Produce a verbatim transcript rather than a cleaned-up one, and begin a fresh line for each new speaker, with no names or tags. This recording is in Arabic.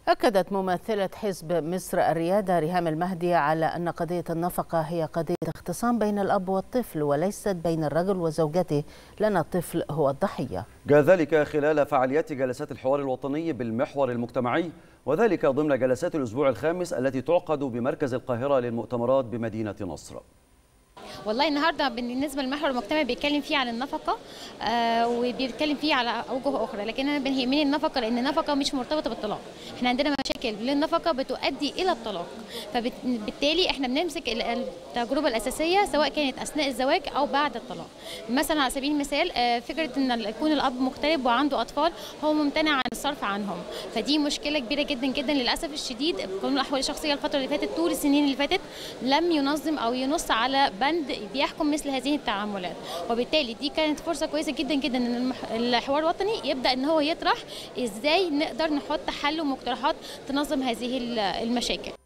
أكدت ممثلة حزب مصر الريادة ريهام المهدي على أن قضية النفقة هي قضية اختصام بين الأب والطفل وليست بين الرجل وزوجته، لأن الطفل هو الضحية.
جاء ذلك خلال فعاليات جلسات الحوار الوطني بالمحور المجتمعي، وذلك ضمن جلسات الأسبوع الخامس التي تعقد بمركز القاهرة للمؤتمرات بمدينة نصر.
والله النهارده بالنسبه للمحور المجتمعي بيتكلم فيه عن النفقه آه وبيتكلم فيه على اوجه اخرى، لكن انا بيهمني النفقه لان النفقه مش مرتبطه بالطلاق. احنا عندنا مشاكل للنفقه بتؤدي الى الطلاق، فبالتالي احنا بنمسك التجربه الاساسيه سواء كانت اثناء الزواج او بعد الطلاق. مثلا على سبيل المثال آه فكره ان يكون الاب مغترب وعنده اطفال هو ممتنع عن الصرف عنهم، فدي مشكله كبيره جدا جدا. للاسف الشديد قانون الاحوال الشخصيه الفتره اللي فاتت طول السنين اللي فاتت لم ينظم او ينص على بند بيحكم مثل هذه التعاملات، وبالتالي دي كانت فرصه كويسه جدا جدا ان الحوار الوطني يبدا ان هو يطرح ازاي نقدر نحط حل ومقترحات تنظم هذه المشاكل.